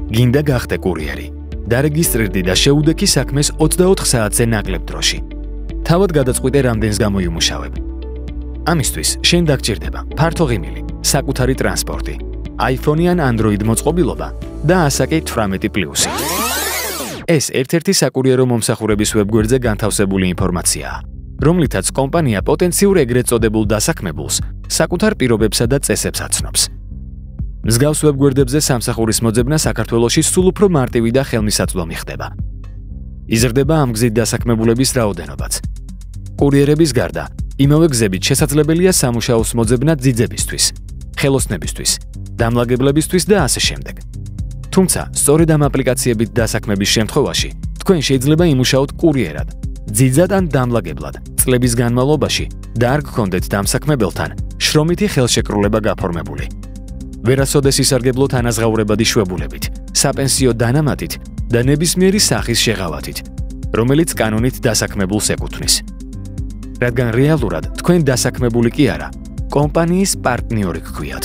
გინდა გახდე კურიერი. დარეგისტრირდი და შეუდექი საქმეს 24 საათზე ნაკლებ დროში. თავად გადაწყვიტე რამდენს გამოიმუშავებ. ამისთვის შენ დაგჭირდება ფართო ღიმილი, საკუთარი ტრანსპორტი, iPhone ან Android მოწყობილობა და ასაკი 18+. ეს ერთ-ერთი საკურიერო მომსახურების ვებგვერდზე განთავსებული ინფორმაციაა, რომლითაც კომპანია პოტენციურ ეგრეთ წოდებულ დასაქმებულს საკუთარ პირობებსა და წესებს აცნობს. მსგავს ვებგვერდებზე სამსახურის მოძებნა საქართველოში სულ უფრო მარტივი და ხელმისაწვდომი ხდება. იზრდება ამ გზით დასაქმებულების რაოდენობაც. კურიერების გარდა, იმავე გზებით შესაძლებელია სამუშაოს მოძებნა ძიძებისთვის, ხელოსნებისთვის, დამლაგებლებისთვის და ასე შემდეგ. თუმცა, სწორედ ამ აპლიკაციებით დასაქმების შემთხვევაში, თქვენ შეიძლება იმუშაოთ კურიერად, ძიძად ან დამლაგებლად, წლების განმავლობაში და არ გქონდეთ დამსაქმებელთან შრომითი ხელშეკრულება გაფორმებული. ვერასოდეს ისარგებლოთ ანაზღაურებადი შვებულებით, საპენსიო დანამატით და ნებისმიერი სახის შეღავათით, რომელიც კანონით დასაქმებულს ეკუთვნის. რადგან რეალურად თქვენ დასაქმებული კი არა, კომპანიის პარტნიორი გქვიათ.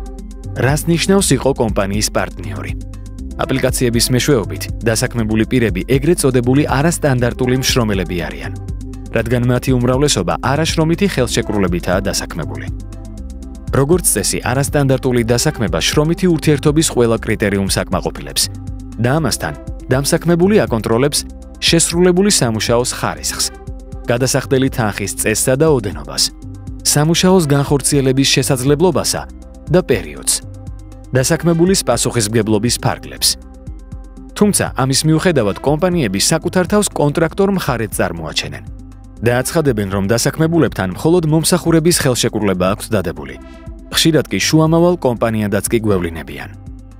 რას ნიშნავს იყო კომპანიის პარტნიორი? აპლიკაციების მეშვეობით დასაქმებული პირები ეგრეთ წოდებული არასტანდარტული მშრომელები არიან, რადგან მათი უმრავლესობა არაშრომითი ხელშეკრულებითაა დასაქმებული. როგორც წესი, არასტანდარტული დასაქმება შრომითი ურთიერთობის ყველა კრიტერიუმს აკმაყოფილებს და ამასთან დამსაქმებული აკონტროლებს შესრულებული სამუშაოს ხარისხს, გადასახდელი თანხის წესსა და ოდენობას, სამუშაოს განხორციელების შესაძლებლობასა და პერიოდს, დასაქმებულის პასუხისმგებლობის ფარგლებს. თუმცა, ამის მიუხედავად კომპანიები საკუთარ თავს კონტრაქტორ მხარედ წარმოაჩენენ და აცხადებენ, რომ დასაქმებულებთან მხოლოდ მომსახურების ხელშეკრულება აქვს დადებული. ხშირად კი შუამავალ კომპანიადაც კი გვევლინებიან.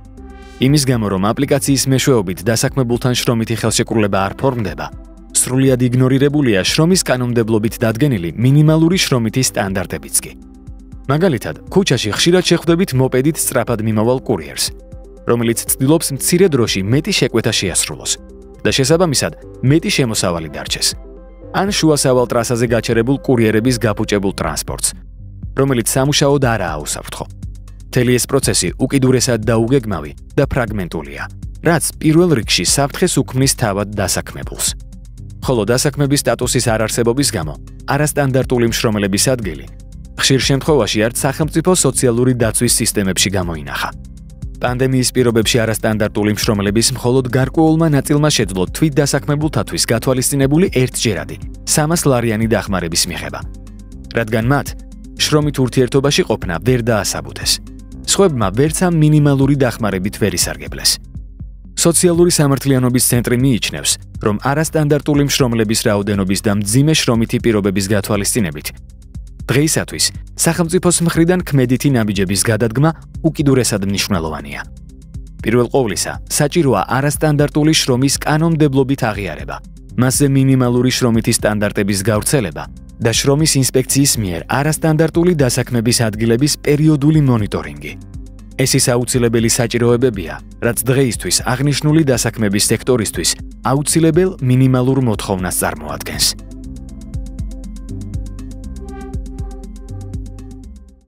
იმის გამო, რომ აპლიკაციის მეშვეობით დასაქმებულთან შრომითი ხელშეკრულება არ ფორმდება, სრულიად იგნორირებულია შრომის კანონმდებლობით დადგენილი მინიმალური შრომითი სტანდარტებიც კი. მაგალითად, ქუჩაში ხშირად შეხვდებით მოპედით სწრაფად მიმავალ კურიერს, რომელიც ცდილობს მცირე დროში მეტი შეკვეთა შეასრულოს და შესაბამისად მეტი შემოსავალი დარჩეს. ან შუასავალ ტრასაზე გაჩერებულ კურიერების გაფუჭებულ ტრანსპორტს, რომელიც სამუშაოდ არაა უსაფრთხო. მთელი ეს პროცესი უკიდურესად დაუგეგმავი და ფრაგმენტულია, რაც პირველ რიგში საფრთხეს უქმნის თავად დასაქმებულს. ხოლო დასაქმების სტატუსის არარსებობის გამო არასტანდარტული მშრომელების ადგილი ხშირ შემთხვევაში არც სახელმწიფო სოციალური დაცვის სისტემებში გამოინახა. პანდემიის პირობებში არასტანდარტული მშრომელების მხოლოდ გარკვეულმა ნაწილმა შეძლო თვით დასაქმებულთათვის გათვალისწინებული ერთჯერადი 300 ლარიანი დახმარების მიღება, რადგან მათ შრომით ურთიერთობაში ყოფნა ვერ დაასაბუთეს. სხვებმა ვერც ამ მინიმალური დახმარებით ვერ ისარგებლეს. სოციალური სამართლიანობის ცენტრი მიიჩნევს, რომ არასტანდარტული მშრომლების რაოდენობის და მძიმე შრომითი პირობების გათვალისწინებით დღეისათვის სახელმწიფოს მხრიდან ქმედითი ნაბიჯების გადადგმა უკიდურესად მნიშვნელოვანია. პირველ ყოვლისა, საჭიროა არასტანდარტული შრომის კანონმდებლობით აღიარება, მასზე მინიმალური შრომითი სტანდარტების გავრცელება და შრომის ინსპექციის მიერ არასტანდარტული დასაქმების ადგილების პერიოდული მონიტორინგი. ეს ის აუცილებელი საჭიროებებია, რაც დღეისთვის აღნიშნული დასაქმების სექტორისთვის აუცილებელ მინიმალურ მოთხოვნას წარმოადგენს.